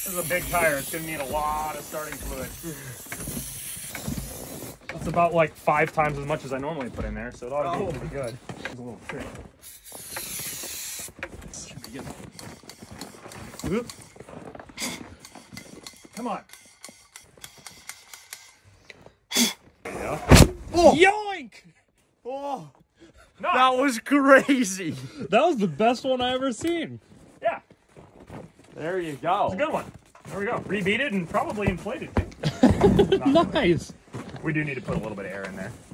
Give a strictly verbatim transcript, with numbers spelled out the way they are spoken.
This is a big tire. It's going to need a lot of starting fluid. That's about like five times as much as I normally put in there, so it ought to be pretty good. It's a little trick. Should be good. Whoop. Come on. Yeah. Oh. Yoink! Oh, Nice. that was crazy. That was the best one I ever seen. Yeah, There you go. it's a good one. There we go. Rebeat it and probably inflated it. Not really. Nice. We do need to put a little bit of air in there.